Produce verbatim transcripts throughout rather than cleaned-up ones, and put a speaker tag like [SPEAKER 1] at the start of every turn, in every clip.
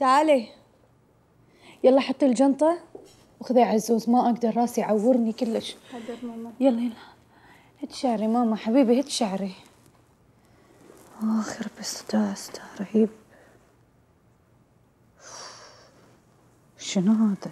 [SPEAKER 1] تعالي يلا حطي الجنطة وخذي عزوز، ما أقدر راسي يعورني كلش.
[SPEAKER 2] حاضر ماما.
[SPEAKER 1] يلا يلا هد شعري ماما حبيبي، هد شعري. آخر بس ده رهيب. شنو هذا؟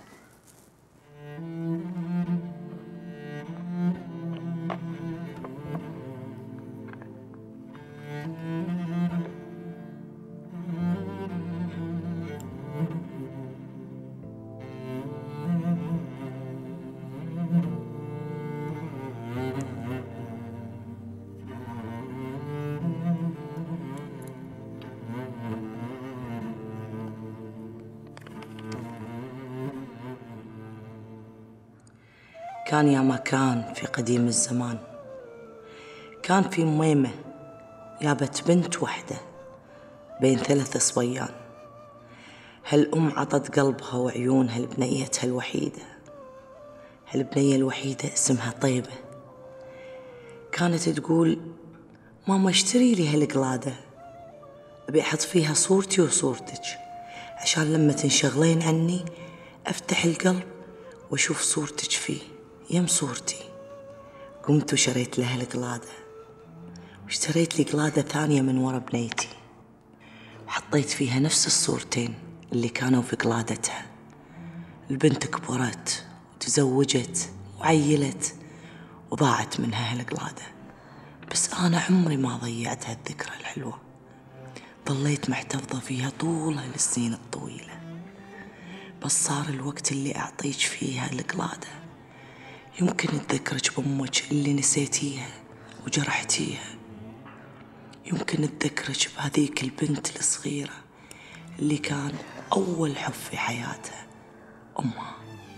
[SPEAKER 3] كان يا ما كان في قديم الزمان، كان في ميمة جابت بنت وحدة بين ثلاث صبيان. هالأم عطت قلبها وعيونها لبنيتها الوحيدة. هالبنية الوحيدة اسمها طيبة. كانت تقول: ماما اشتري لي هالقلادة، أبي أحط فيها صورتي وصورتك، عشان لما تنشغلين عني أفتح القلب وأشوف صورتك فيه يم صورتي. قمت وشريت لها القلادة، واشتريت لي قلادة ثانية من ورا بنيتي، وحطيت فيها نفس الصورتين اللي كانوا في قلادتها. البنت كبرت وتزوجت وعيلت وضاعت منها هالقلادة، بس أنا عمري ما ضيعت هالذكرى الحلوة، ظليت محتفظة فيها طول هالسنين الطويلة. بس صار الوقت اللي أعطيك فيها القلادة، يمكن تذكرك بأمك اللي نسيتيها وجرحتيها، يمكن تذكرك بهذيك البنت الصغيرة اللي كان أول حب في حياتها أمها.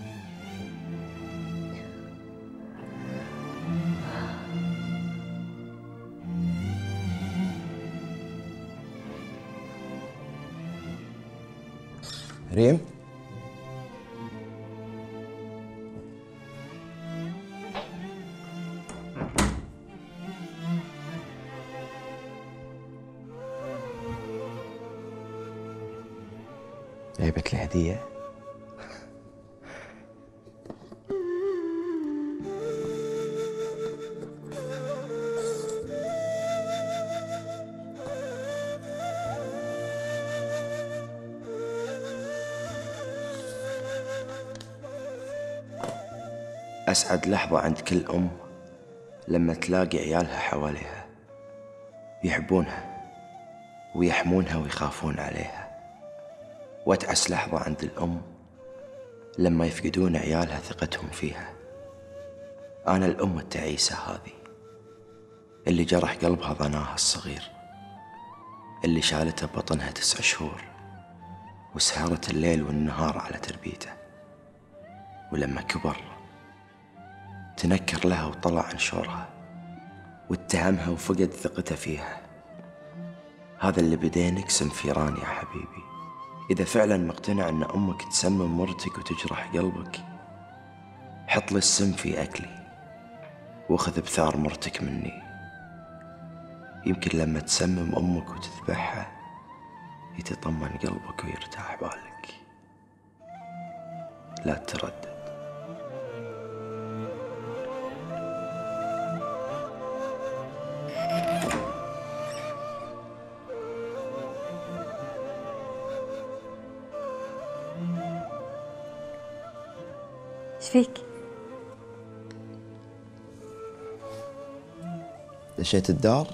[SPEAKER 4] ريم، جايبت لي هدية. أسعد لحظة عند كل أم لما تلاقي عيالها حواليها يحبونها ويحمونها ويخافون عليها، وأتعس لحظة عند الأم لما يفقدون عيالها ثقتهم فيها. أنا الأم التعيسة هذه اللي جرح قلبها ظناها الصغير، اللي شالته ببطنها تسع شهور وسهرت الليل والنهار على تربيته، ولما كبر تنكر لها وطلع عن شورها واتهمها وفقد ثقته فيها. هذا اللي بدينك سنفيران يا حبيبي. إذا فعلا مقتنع أن أمك تسمم مرتك وتجرح قلبك، حط لي السم في أكلي وخذ بثار مرتك مني. يمكن لما تسمم أمك وتذبحها يتطمن قلبك ويرتاح بالك. لا تردد.
[SPEAKER 1] ايش فيك؟
[SPEAKER 4] دشيت الدار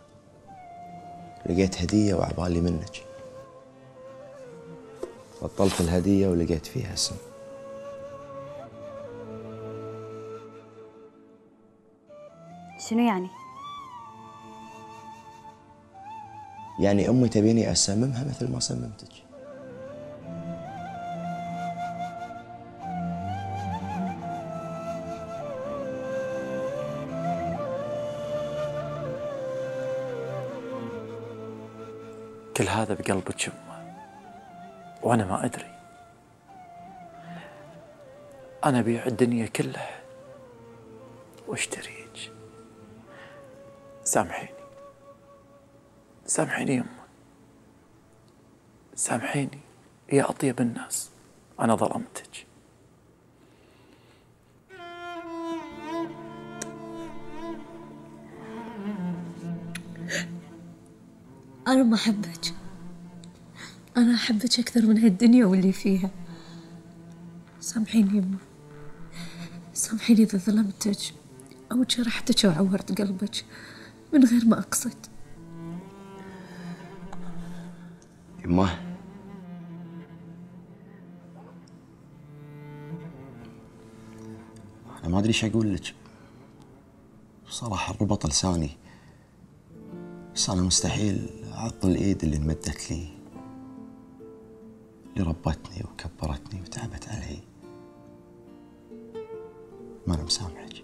[SPEAKER 4] لقيت هدية وعبالي منك، بطلت الهدية ولقيت فيها اسم.
[SPEAKER 1] شنو يعني؟
[SPEAKER 4] يعني أمي تبيني أسممها مثل ما سممتك.
[SPEAKER 5] كل هذا بقلبك يمه وأنا ما أدري. أنا أبيع الدنيا كلها واشتريك. سامحيني سامحيني يمه، سامحيني يا أطيب الناس، أنا ظلمتك.
[SPEAKER 2] أنا ما أحبك، أنا أحبك أكثر من هالدنيا واللي فيها. سامحيني يما، سامحيني إذا ظلمتك أو جرحتك أو عورت قلبك من غير ما أقصد.
[SPEAKER 4] يمه، أنا ما أدري إيش أقول لك. بصراحة ربط لساني، بس أنا مستحيل أعطل الإيد اللي انمدت لي، اللي ربتني وكبرتني وتعبت علي. ما أنا مسامحك.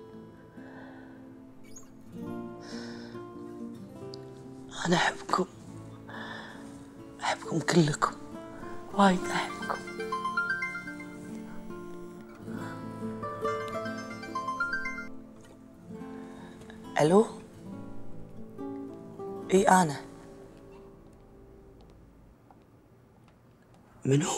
[SPEAKER 3] أنا أحبكم، أحبكم كلكم، وايد أحبكم. ألو؟ إي أنا. منو؟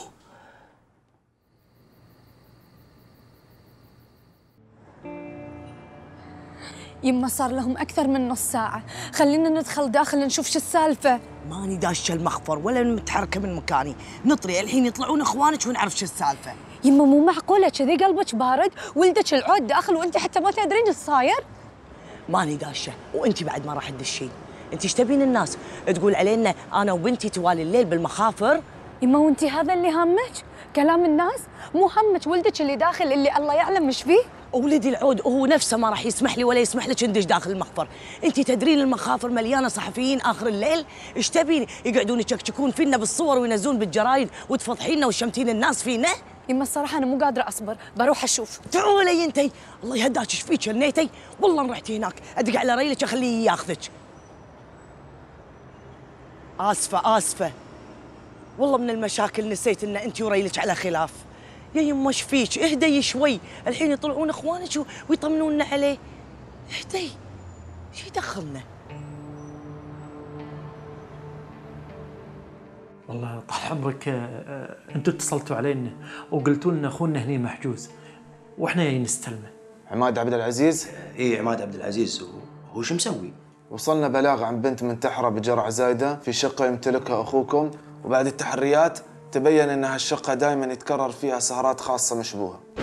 [SPEAKER 1] يما صار لهم أكثر من نص ساعة، خلينا ندخل داخل نشوف شو السالفة.
[SPEAKER 3] ماني داشة المخفر ولا متحركة من مكاني، نطري الحين يطلعون إخوانك ونعرف شو السالفة.
[SPEAKER 1] يما مو معقولة كذي، قلبك بارد، ولدك العود داخل وأنت حتى ما تدرين ايش صاير.
[SPEAKER 3] ماني داشة، وأنت بعد ما راح تدشين. أنت ايش تبين الناس تقول علينا أنا وبنتي توالي الليل بالمخافر؟
[SPEAKER 1] يما وأنت هذا اللي همك؟ كلام الناس؟ مو همك ولدك اللي داخل اللي الله يعلم مش فيه؟
[SPEAKER 3] ولدي العود هو نفسه ما راح يسمح لي ولا يسمح لك ندش داخل المخفر. انت تدرين المخافر مليانه صحفيين اخر الليل، ايش تبين يقعدون يشكشكون فينا بالصور وينزلون بالجرايد وتفضحينا وشمتين الناس فينا؟
[SPEAKER 1] يما الصراحه انا مو قادره اصبر، بروح اشوف.
[SPEAKER 3] تعولي انتي، الله يهداك ايش فيك شنيتي؟ والله ان رحتي هناك ادق على ريلك اخليه ياخذك. اسفه اسفه، والله من المشاكل نسيت ان انت وريلك على خلاف. يا يما ايش فيك؟ اهدي شوي، الحين يطلعون اخوانك ويطمنوننا عليه. اهدي، شو يدخلنا؟
[SPEAKER 5] والله طال عمرك انتم اتصلتوا علينا وقلتوا لنا اخونا هني محجوز واحنا جايين نستلمه.
[SPEAKER 6] عماد عبد العزيز؟
[SPEAKER 4] اي عماد عبد العزيز. هو شو مسوي؟
[SPEAKER 6] وصلنا بلاغ عن بنت منتحرة بجرعة زايدة في شقة يمتلكها أخوكم، وبعد التحريات تبين أن هالشقة دائما يتكرر فيها سهرات خاصة مشبوهة.